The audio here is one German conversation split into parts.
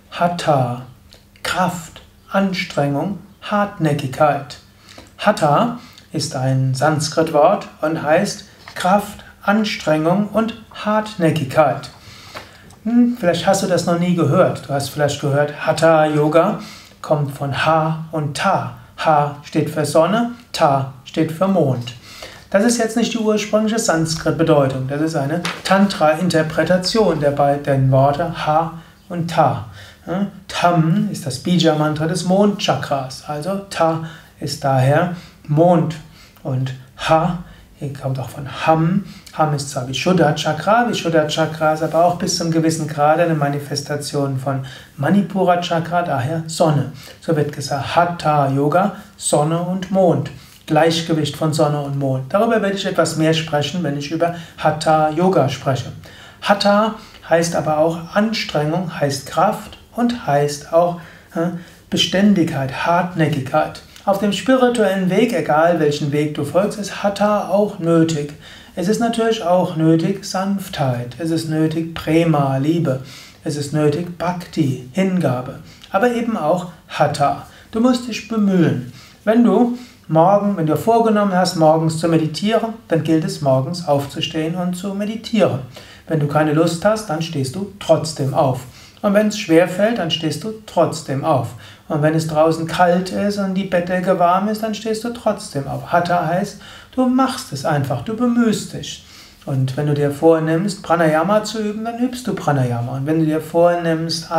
Hatha, Kraft, Anstrengung, Hartnäckigkeit. Hatha ist ein Sanskrit-Wort und heißt Kraft, Anstrengung und Hartnäckigkeit. Vielleicht hast du das noch nie gehört. Du hast vielleicht gehört, Hatha Yoga kommt von Ha und Ta. Ha steht für Sonne, Ta steht für Mond. Das ist jetzt nicht die ursprüngliche Sanskrit-Bedeutung. Das ist eine Tantra-Interpretation der beiden Worte Ha und Ta. Tam ist das Bija-Mantra des Mondchakras. Also Ta ist daher Mond. Und Ha kommt auch von Ham. Ham ist zwar Vishuddha-Chakra, Vishuddha-Chakra ist aber auch bis zum gewissen Grad eine Manifestation von Manipura-Chakra, daher Sonne. So wird gesagt, Hatha-Yoga, Sonne und Mond. Gleichgewicht von Sonne und Mond. Darüber werde ich etwas mehr sprechen, wenn ich über Hatha-Yoga spreche. Hatha heißt aber auch Anstrengung, heißt Kraft und heißt auch Beständigkeit, Hartnäckigkeit. Auf dem spirituellen Weg, egal welchen Weg du folgst, ist Hatha auch nötig. Es ist natürlich auch nötig Sanftheit, es ist nötig Prema, Liebe, es ist nötig Bhakti, Hingabe, aber eben auch Hatha. Du musst dich bemühen. Wenn du vorgenommen hast, morgens zu meditieren, dann gilt es, morgens aufzustehen und zu meditieren. Wenn du keine Lust hast, dann stehst du trotzdem auf. Und wenn es schwer fällt, dann stehst du trotzdem auf. Und wenn es draußen kalt ist und die Bettdecke warm ist, dann stehst du trotzdem auf. Hatha heißt, du machst es einfach, du bemühst dich. Und wenn du dir vornimmst, Pranayama zu üben, dann übst du Pranayama. Und wenn du dir vornimmst,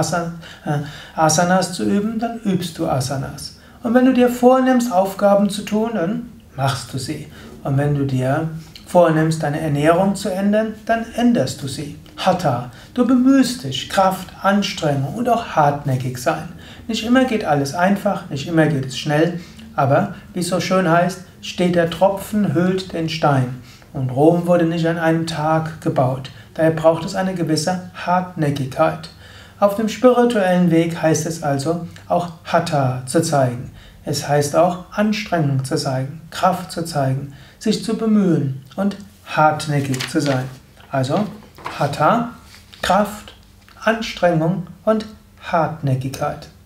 Asanas zu üben, dann übst du Asanas. Und wenn du dir vornimmst, Aufgaben zu tun, dann machst du sie. Und wenn du dir vornimmst, deine Ernährung zu ändern, dann änderst du sie. Hatha, du bemühst dich, Kraft, Anstrengung und auch hartnäckig sein. Nicht immer geht alles einfach, nicht immer geht es schnell, aber wie es so schön heißt, steht der Tropfen, höhlt den Stein. Und Rom wurde nicht an einem Tag gebaut. Daher braucht es eine gewisse Hartnäckigkeit. Auf dem spirituellen Weg heißt es also, auch Hatha zu zeigen. Es heißt auch, Anstrengung zu zeigen, Kraft zu zeigen, sich zu bemühen und hartnäckig zu sein. Also Hatha, Kraft, Anstrengung und Hartnäckigkeit.